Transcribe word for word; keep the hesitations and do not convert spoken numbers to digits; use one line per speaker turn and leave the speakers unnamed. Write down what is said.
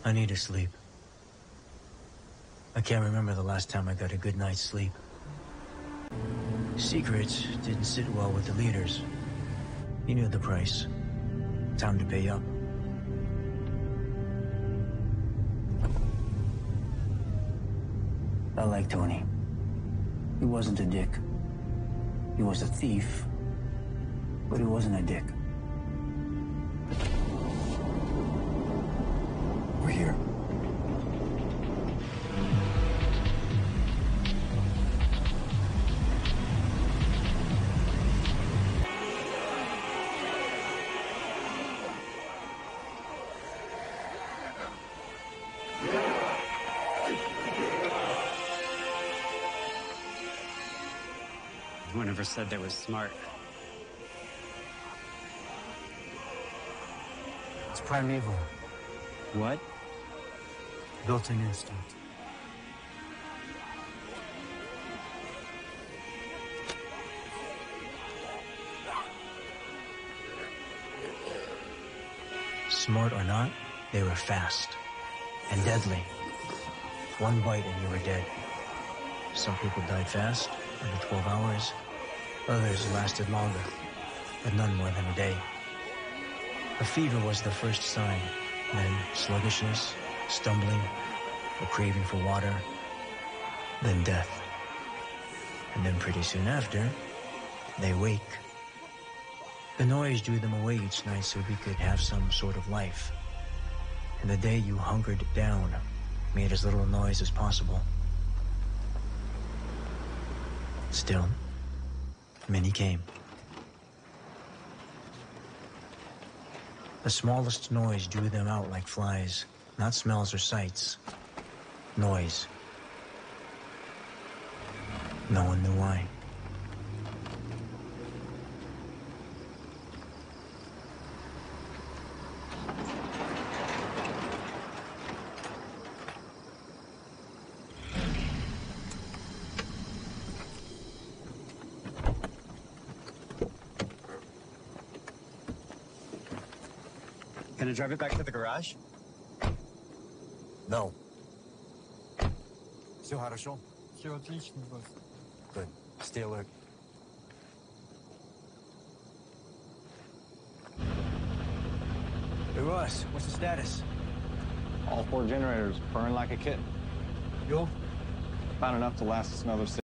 I need to sleep. I can't remember the last time I got a good night's sleep. Secrets didn't sit well with the leaders. You knew the price. Time to pay up. I like Tony. He wasn't a dick. He was a thief, but he wasn't a dick. We're here.
Who never said they were smart?
It's primeval.
What?
Built-in instinct. Smart or not, they were fast and deadly. One bite and you were dead. Some people died fast, under twelve hours. Others lasted longer, but none more than a day. A fever was the first sign, then sluggishness, stumbling, a craving for water, then death. And then pretty soon after, they wake. The noise drew them away each night so we could have some sort of life. And the day you hungered down made as little noise as possible. Still, many came. The smallest noise drew them out like flies, not smells or sights. Noise. No one knew why.
Can I drive it back to the garage?
No. Все хорошо?
Все отлично, босс.
Good. Stay alert.
Hey Ross, what's the status?
All four generators burn like a kitten.
Fuel?
About enough to last us another six